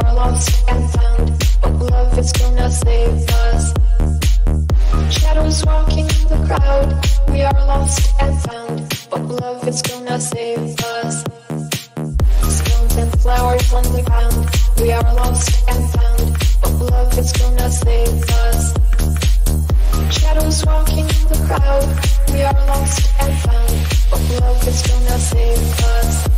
are lost and found, but love is gonna save us. Shadows walking in the crowd, we are lost and found, but love is gonna save us. Stones and flowers on the ground, we are lost and found, but love is gonna save us. Shadows walking in the crowd, we are lost and found, but love is gonna save us.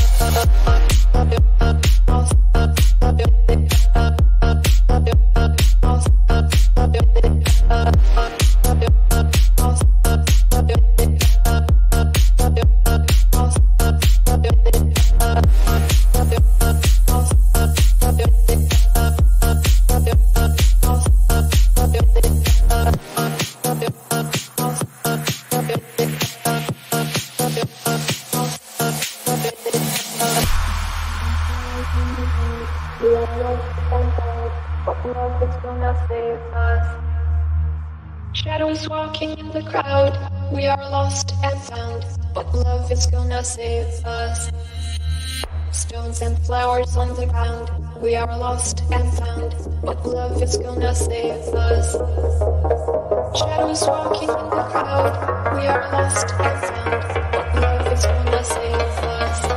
Shadows walking in the crowd, we are lost and found, but love is gonna save us. Stones and flowers on the ground, we are lost and found, but love is gonna save us. Shadows walking in the crowd, we are lost and found, but love is gonna save us.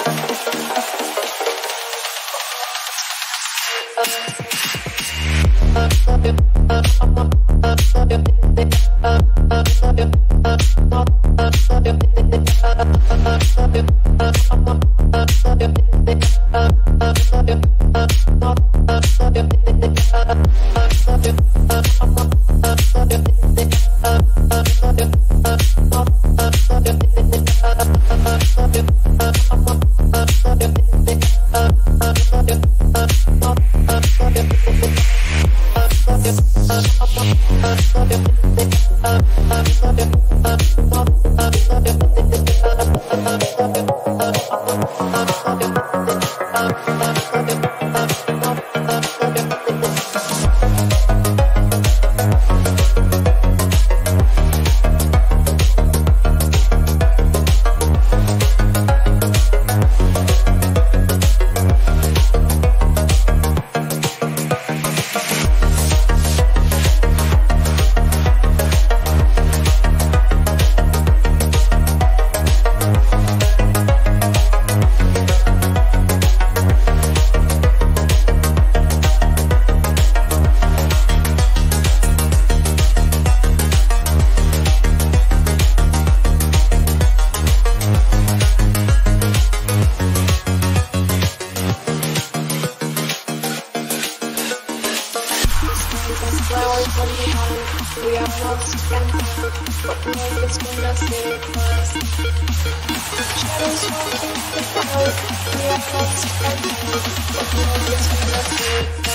Okay. Shadows walking the crowd, we are lost and found, but love is gonna save us.